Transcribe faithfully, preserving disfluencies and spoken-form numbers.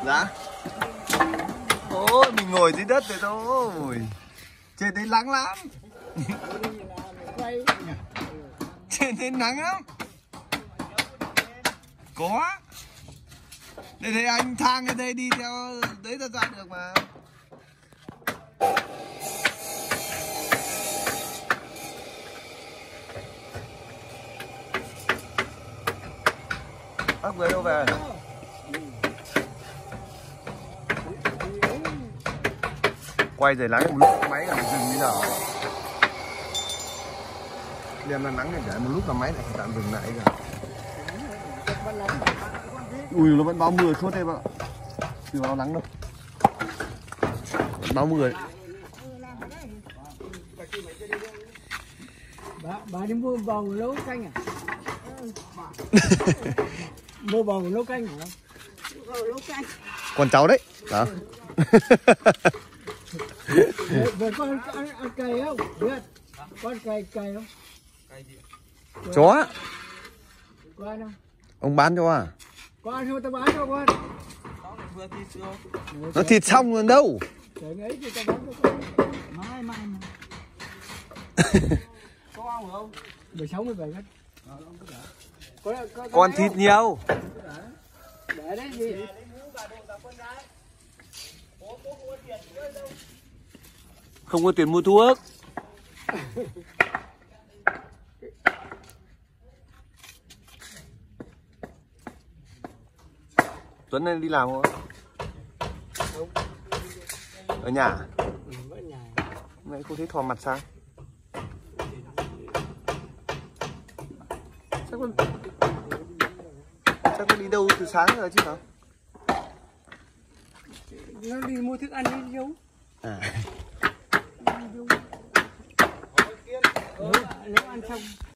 Dạ. Ôi mình ngồi dưới đất rồi thôi. Trên đấy nắng lắm. Trên đấy nắng lắm. Có. Đây thấy anh thang ở đây đi theo đấy là ra được mà. Bác vừa đâu về? Quay rồi nắng một lúc máy là dừng như nào? Đem ra nắng này để một lúc là máy lại phải tạm dừng lại rồi. Ui nó vẫn báo mưa suốt đây bạn ạ. Chưa báo nắng đâu. Báo mưa. Bà, bà đi mua bầu nấu canh à? Mua bầu nấu canh hả? Nấu canh. Con cháu đấy. Đó. Vậy con ăn, ăn cày không? Biết. Con cày cày không? Chó. Có ăn không? Ông bán cho à? Có ăn không? Tao bán cho con. Nó thịt xong rồi đâu. Trời ấy thì tao bán cho con. Mai mai mà. Có ăn không? mười sáu mười bảy cân. Có, có, Con thịt không? Nhiều. Để đấy gì? Không có tiền mua thuốc. Tuấn này đi làm không? Không. Ở nhà? Ừ, ở nhà. Mày không thấy thò mặt sao? Chắc con... Chắc con đi đâu từ sáng rồi chứ hả? Nó đi mua thức ăn đi đâu? À. Nếu, nếu ăn xong